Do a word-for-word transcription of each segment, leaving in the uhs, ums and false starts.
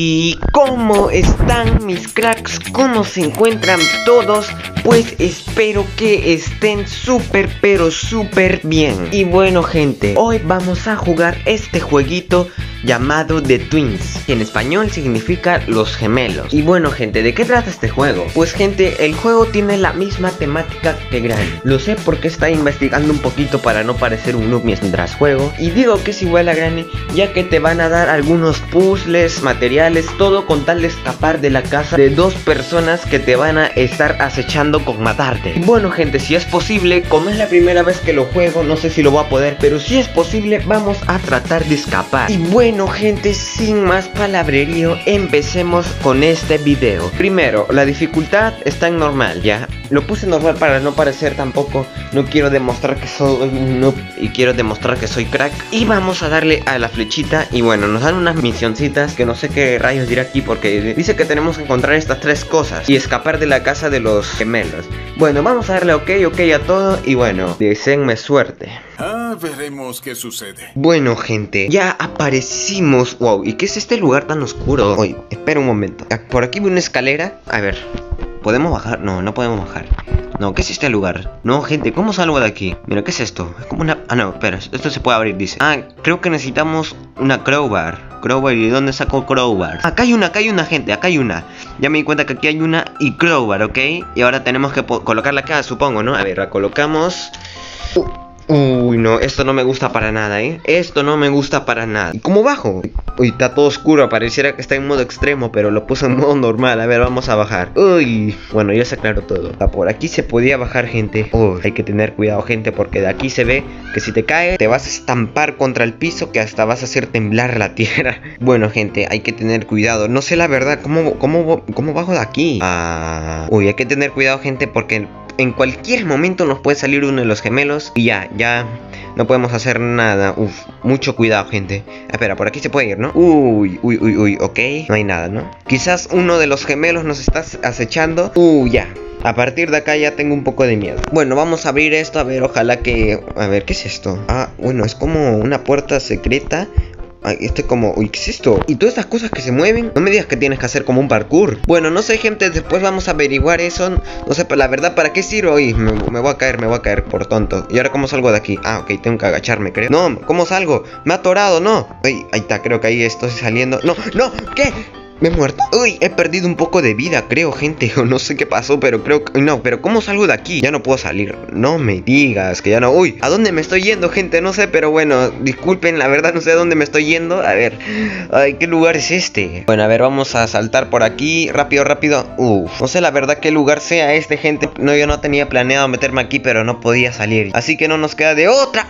Y ¿cómo están mis cracks? ¿Cómo se encuentran todos? Pues espero que estén súper pero súper bien. Y bueno gente, hoy vamos a jugar este jueguito llamado The Twins, que en español significa los gemelos. Y bueno gente, ¿de qué trata este juego? Pues gente, el juego tiene la misma temática que Granny. Lo sé porque está investigando un poquito para no parecer un noob mientras juego. Y digo que es igual a Granny, ya que te van a dar algunos puzzles, materiales, todo con tal de escapar de la casa de dos personas que te van a estar acechando con matarte. Y bueno gente, si es posible, como es la primera vez que lo juego, no sé si lo voy a poder, pero si es posible, vamos a tratar de escapar. Y bueno Bueno gente, sin más palabrerío, empecemos con este video. Primero, la dificultad está en normal, ya. Lo puse normal para no parecer tampoco. No quiero demostrar que soy un noob y quiero demostrar que soy crack. Y vamos a darle a la flechita. Y bueno, nos dan unas misioncitas que no sé qué rayos dirá aquí, porque dice que tenemos que encontrar estas tres cosas y escapar de la casa de los gemelos. Bueno, vamos a darle ok, ok a todo. Y bueno, deseenme suerte. Ah, veremos qué sucede. Bueno gente, ya aparecimos. Wow, ¿y qué es este lugar tan oscuro? Oye, espera un momento. Por aquí vi una escalera. A ver, ¿podemos bajar? No, no podemos bajar. No, ¿qué es este lugar? No, gente, ¿cómo salgo de aquí? Mira, ¿qué es esto? Es como una... Ah, no, espera, esto se puede abrir, dice. Ah, creo que necesitamos una crowbar. Crowbar, ¿y de dónde saco crowbar? Acá hay una, acá hay una, gente, acá hay una. Ya me di cuenta que aquí hay una y crowbar, ¿ok? Y ahora tenemos que colocarla acá, supongo, ¿no? A ver, la colocamos. Uh. Uy, no, esto no me gusta para nada, ¿eh? Esto no me gusta para nada. ¿Y cómo bajo? Uy, está todo oscuro, pareciera que está en modo extremo, pero lo puse en modo normal. A ver, vamos a bajar. Uy, bueno, ya se aclaró todo. Por aquí se podía bajar, gente. Uy, hay que tener cuidado, gente, porque de aquí se ve que si te caes, te vas a estampar contra el piso, que hasta vas a hacer temblar la tierra. Bueno, gente, hay que tener cuidado. No sé la verdad, ¿cómo, cómo, cómo bajo de aquí? Ah, uy, hay que tener cuidado, gente, porque en cualquier momento nos puede salir uno de los gemelos y ya, ya no podemos hacer nada. Uf, mucho cuidado, gente. Espera, por aquí se puede ir, ¿no? Uy, uy, uy, uy, ok. No hay nada, ¿no? Quizás uno de los gemelos nos está acechando. Uy, ya. A partir de acá ya tengo un poco de miedo. Bueno, vamos a abrir esto, a ver, ojalá que... A ver, ¿qué es esto? Ah, bueno, es como una puerta secreta. Ay, este como... Uy, ¿qué es esto? Y todas estas cosas que se mueven. No me digas que tienes que hacer como un parkour. Bueno, no sé, gente, después vamos a averiguar eso. No sé, pero la verdad, ¿para qué sirve? Uy, me, me voy a caer, me voy a caer por tonto. ¿Y ahora cómo salgo de aquí? Ah, ok, tengo que agacharme, creo. No, ¿cómo salgo? Me ha atorado, no. Uy, ahí está, creo que ahí estoy saliendo. No, no, ¿qué? Me he muerto. Uy, he perdido un poco de vida, creo, gente. O no sé qué pasó, pero creo que... No, pero ¿cómo salgo de aquí? Ya no puedo salir. No me digas que ya no... Uy, ¿a dónde me estoy yendo, gente? No sé, pero bueno, disculpen, la verdad no sé a dónde me estoy yendo. A ver, ay, ¿qué lugar es este? Bueno, a ver, vamos a saltar por aquí. Rápido, rápido. Uf, no sé la verdad qué lugar sea este, gente. No, yo no tenía planeado meterme aquí, pero no podía salir. Así que no nos queda de otra.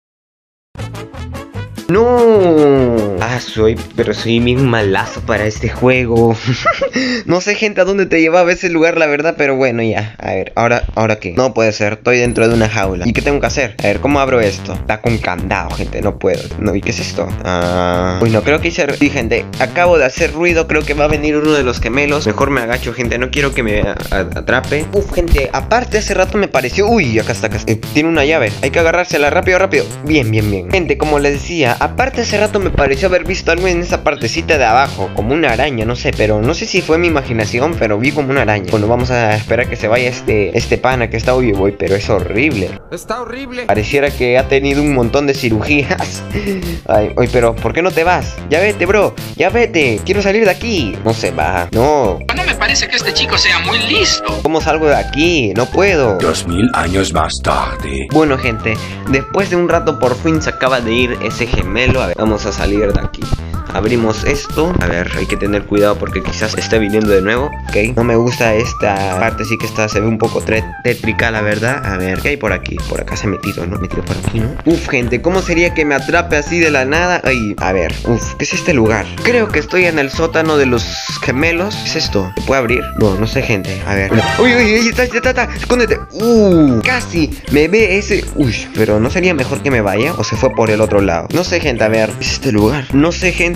No, ah, soy, pero soy bien malazo para este juego. No sé, gente, a dónde te llevaba ese lugar, la verdad, pero bueno, ya. A ver, ahora, ¿ahora qué? No puede ser, estoy dentro de una jaula. ¿Y qué tengo que hacer? A ver, ¿cómo abro esto? Está con candado, gente, no puedo. No, ¿y qué es esto? Ah, uy, no, creo que hice... Sí, gente, acabo de hacer ruido, creo que va a venir uno de los gemelos. Mejor me agacho, gente, no quiero que me atrape. Uf, gente, aparte hace rato me pareció... Uy, acá está, acá está. Eh, tiene una llave, hay que agarrársela, rápido, rápido. Bien, bien, bien. Gente, como les decía, aparte hace rato me pareció haber visto algo en esa partecita de abajo, como una araña, no sé, pero no sé si fue mi imaginación, pero vi como una araña. Bueno, vamos a esperar que se vaya este, este pana que está hoy, voy, pero es horrible. Está horrible. Pareciera que ha tenido un montón de cirugías. Ay, oye, pero ¿por qué no te vas? Ya vete, bro, ya vete, quiero salir de aquí. No se va, no. No me parece que este chico sea muy listo. ¿Cómo salgo de aquí? No puedo. Dos mil años más tarde. Bueno, gente, después de un rato por fin se acaba de ir ese gemelo. A ver, vamos a salir de aquí. Abrimos esto. A ver, hay que tener cuidado porque quizás esté viniendo de nuevo. Ok, no me gusta esta parte, sí que está, se ve un poco tétrica, la verdad. A ver, ¿qué hay por aquí? Por acá se ha metido, ¿no? Metido por aquí, ¿no? Uf, gente, ¿cómo sería que me atrape así de la nada? Ay, a ver, uf, ¿qué es este lugar? Creo que estoy en el sótano de los gemelos. ¿Qué es esto? ¿Se puede abrir? No, no sé, gente. A ver. Uy, uy, uy, está, está, está, escóndete. Uh, casi me ve ese. Uy, pero ¿no sería mejor que me vaya? ¿O se fue por el otro lado? No sé, gente, a ver. ¿Qué es este lugar? No sé, gente.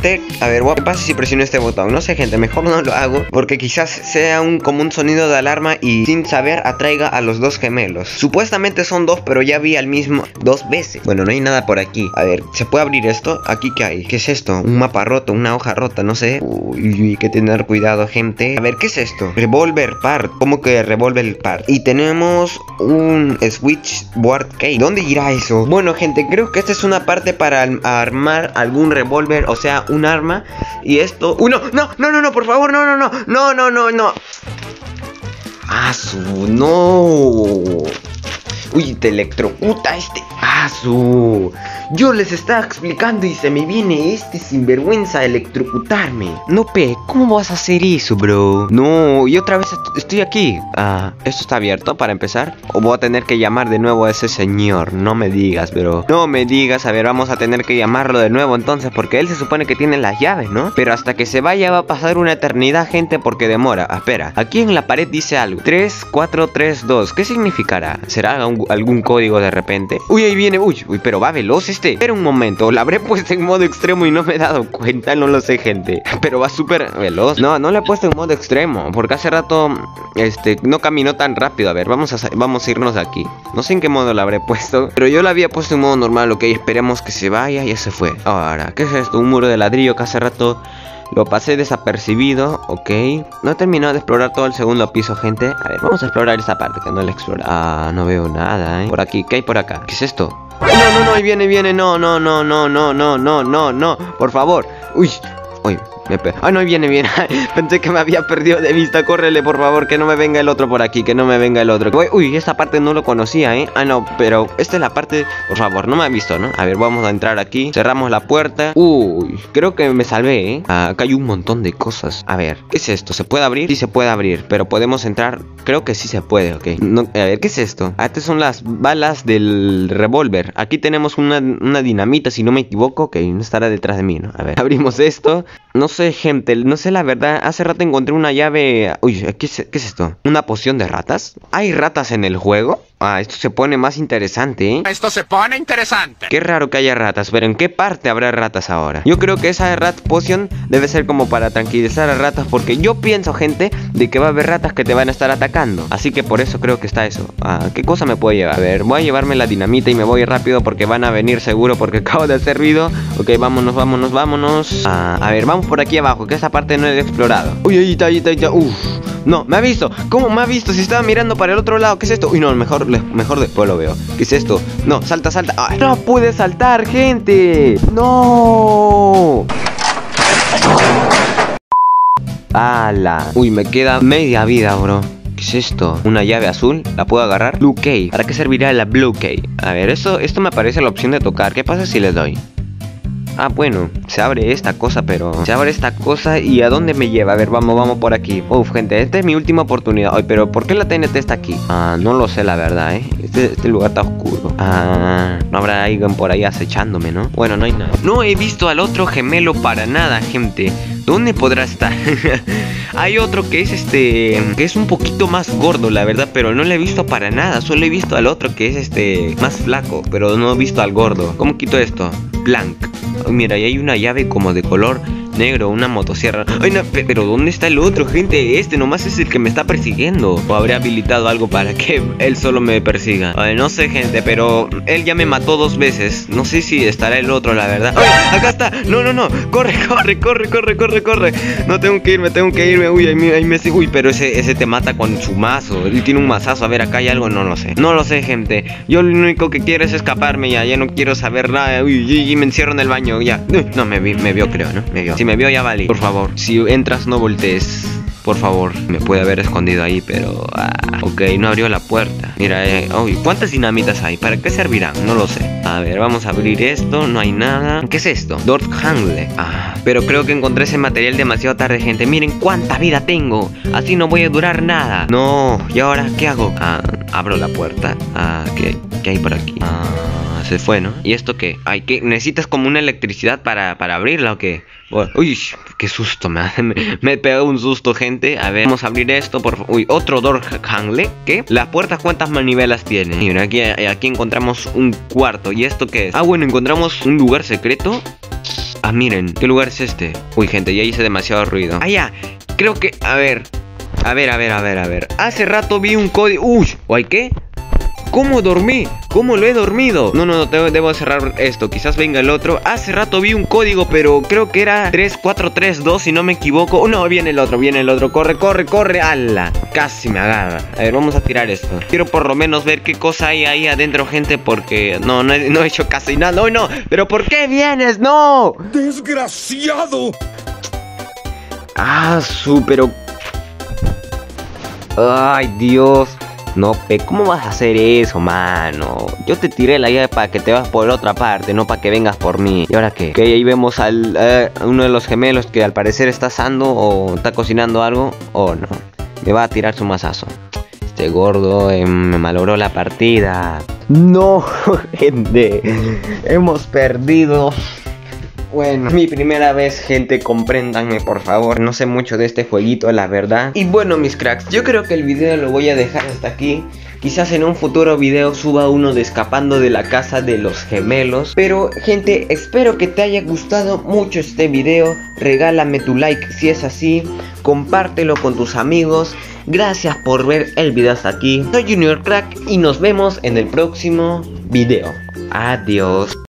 gente. A ver, ¿qué pasa si presiono este botón? No sé, gente, mejor no lo hago, porque quizás sea un como un sonido de alarma y sin saber atraiga a los dos gemelos. Supuestamente son dos, pero ya vi al mismo dos veces. Bueno, no hay nada por aquí. A ver, ¿se puede abrir esto? ¿Aquí qué hay? ¿Qué es esto? Un mapa roto, una hoja rota, no sé. Uy, hay que tener cuidado, gente. A ver, ¿qué es esto? Revolver part. ¿Cómo que revolver part? Y tenemos un switchboard key. ¿Dónde irá eso? Bueno, gente, creo que esta es una parte para armar algún revólver, o sea, un arma. Y esto... ¡Uy, no! ¡No! ¡No, no, no! ¡Por favor! ¡No, no, no! ¡No, no, no, no! ¡Asu! ¡No! ¡Uy, te electrocuta este! ¡Asu! Yo les estaba explicando y se me viene este sinvergüenza a electrocutarme. No, Pe, ¿cómo vas a hacer eso, bro? No, y otra vez est estoy aquí. Ah, ¿esto está abierto para empezar? ¿O voy a tener que llamar de nuevo a ese señor? No me digas, bro. No me digas, a ver, vamos a tener que llamarlo de nuevo entonces, porque él se supone que tiene las llaves, ¿no? Pero hasta que se vaya va a pasar una eternidad, gente, porque demora. Ah, espera, aquí en la pared dice algo. tres cuatro tres dos. ¿Qué significará? ¿Será un, algún código de repente? Uy, ahí viene. Uy, uy, pero va veloz este. Espera un momento, la habré puesto en modo extremo y no me he dado cuenta, no lo sé, gente. Pero va súper veloz. No, no le he puesto en modo extremo, porque hace rato, este, no caminó tan rápido. A ver, vamos a, vamos a irnos de aquí. No sé en qué modo la habré puesto, pero yo la había puesto en modo normal, ok. Esperemos que se vaya, ya se fue. Ahora, ¿qué es esto? Un muro de ladrillo que hace rato lo pasé desapercibido, ok. No he terminado de explorar todo el segundo piso, gente. A ver, vamos a explorar esta parte que no la he explorado. Ah, no veo nada, eh. Por aquí, ¿qué hay por acá? ¿Qué es esto? No, no, no, ahí viene, viene, no, no, no, no, no, no, no, no, no, por favor. Uy, uy, me pe... Ah, no, ahí viene, viene. Pensé que me había perdido de vista. Córrele, por favor, que no me venga el otro por aquí, que no me venga el otro. Uy, uy, esta parte no lo conocía, eh. Ah, no, pero esta es la parte, por favor, no me ha visto, ¿no? A ver, vamos a entrar aquí. Cerramos la puerta. Uy, creo que me salvé, eh. Ah, acá hay un montón de cosas. A ver, ¿qué es esto? ¿Se puede abrir? Sí se puede abrir, pero podemos entrar. Creo que sí se puede, ok. No, a ver, ¿qué es esto? Ah, estas son las balas del revólver. Aquí tenemos una, una dinamita, si no me equivoco. Ok, no estará detrás de mí, ¿no? A ver, abrimos esto. No sé, gente, no sé la verdad. Hace rato encontré una llave. Uy, ¿qué es, qué es esto? ¿Una poción de ratas? ¿Hay ratas en el juego? Ah, esto se pone más interesante, ¿eh? Esto se pone interesante. Qué raro que haya ratas, pero ¿en qué parte habrá ratas ahora? Yo creo que esa rat potion debe ser como para tranquilizar a ratas, porque yo pienso, gente, de que va a haber ratas que te van a estar atacando. Así que por eso creo que está eso. Ah, ¿qué cosa me puedo llevar? A ver, voy a llevarme la dinamita y me voy rápido porque van a venir seguro porque acabo de hacer ruido. Ok, vámonos, vámonos, vámonos. Ah, a ver, vamos por aquí abajo, que esta parte no he explorado. Uy, ahí está, ahí está, ahí está. Uf. No, me ha visto. ¿Cómo me ha visto? Si estaba mirando para el otro lado. ¿Qué es esto? Uy, no, mejor, mejor después lo veo. ¿Qué es esto? No, salta, salta. Ay, no pude saltar, gente. No. ¡Hala! Uy, me queda media vida, bro. ¿Qué es esto? ¿Una llave azul? ¿La puedo agarrar? Blue Key. ¿Para qué servirá la Blue Key? A ver, esto, esto me aparece la opción de tocar. ¿Qué pasa si le doy? Ah, bueno, se abre esta cosa, pero... Se abre esta cosa y ¿a dónde me lleva? A ver, vamos, vamos por aquí. Uf, gente, esta es mi última oportunidad. Ay, pero ¿por qué la T N T está aquí? Ah, no lo sé, la verdad, ¿eh? Este, este lugar está oscuro. Ah, no habrá alguien por ahí acechándome, ¿no? Bueno, no hay nada. No he visto al otro gemelo para nada, gente. ¿Dónde podrá estar? Hay otro que es este... Que es un poquito más gordo, la verdad, pero no lo he visto para nada. Solo he visto al otro que es este... Más flaco, pero no he visto al gordo. ¿Cómo quito esto? Blank. Oh, mira, ahí hay una llave como de color negro, una motosierra. Ay, no, pero ¿dónde está el otro, gente? Este nomás es el que me está persiguiendo. ¿O habré habilitado algo para que él solo me persiga? Ay, no sé, gente, pero él ya me mató dos veces. No sé si estará el otro, la verdad. ¡Ay, acá está! No, no, no. Corre, corre, corre, corre, corre, corre. No tengo que irme, tengo que irme. Uy, ahí me, ahí me... Uy, pero ese, ese te mata con su mazo. Él tiene un mazazo. A ver, acá hay algo. No lo sé. No lo sé, gente. Yo lo único que quiero es escaparme ya. Ya no quiero saber nada. Uy, y, y me encierro en el baño. Ya. No, me, vi, me vio, creo, ¿no? Me vio. Si me vio, ya valí. Por favor, si entras, no voltees. Por favor, me puede haber escondido ahí, pero... Ah, ok, no abrió la puerta. Mira, eh... Uy, ¿cuántas dinamitas hay? ¿Para qué servirán? No lo sé. A ver, vamos a abrir esto. No hay nada. ¿Qué es esto? Dort Handle. Ah, pero creo que encontré ese material demasiado tarde, gente. Miren cuánta vida tengo. Así no voy a durar nada. No, ¿y ahora qué hago? Ah, abro la puerta. Ah, ¿qué, qué hay por aquí? Ah... Se fue, ¿no? ¿Y esto qué? Ay, ¿qué? ¿Necesitas como una electricidad para, para abrirla o qué? Uy, qué susto, me, me, me he pegado un susto, gente. A ver, vamos a abrir esto, por favor. Uy, otro door handle. ¿Qué? ¿Las puertas cuántas manivelas tienen? Mira, aquí, aquí encontramos un cuarto. ¿Y esto qué es? Ah, bueno, encontramos un lugar secreto. Ah, miren, ¿qué lugar es este? Uy, gente, ya hice demasiado ruido. Ah, ya, creo que, a ver. A ver, a ver, a ver, a ver. Hace rato vi un código. Uy, ¿ay qué? ¿Cómo dormí? ¿Cómo lo he dormido? No, no, no, debo, debo cerrar esto. Quizás venga el otro. Hace rato vi un código, pero creo que era tres cuatro tres dos, si no me equivoco. Oh, no, viene el otro, viene el otro. Corre, corre, corre. ¡Hala! Casi me agarra. A ver, vamos a tirar esto. Quiero por lo menos ver qué cosa hay ahí adentro, gente, porque no, no he, no he hecho casi nada. ¡No, no! ¿Pero por qué vienes? ¡No! ¡Desgraciado! Ah, su, pero... Ay, Dios. No, pe, ¿cómo vas a hacer eso, mano? Yo te tiré la llave para que te vas por otra parte, no para que vengas por mí. ¿Y ahora qué? Que ahí vemos al eh, uno de los gemelos que al parecer está asando o está cocinando algo. Oh, no. Me va a tirar su mazazo. Este gordo eh, me malogró la partida. No, gente. Hemos perdido. Bueno, mi primera vez, gente, compréndanme por favor. No sé mucho de este jueguito, la verdad. Y bueno, mis cracks, yo creo que el video lo voy a dejar hasta aquí. Quizás en un futuro video suba uno de escapando de la casa de los gemelos. Pero, gente, espero que te haya gustado mucho este video. Regálame tu like si es así. Compártelo con tus amigos. Gracias por ver el video hasta aquí. Soy Junior Crack y nos vemos en el próximo video. Adiós.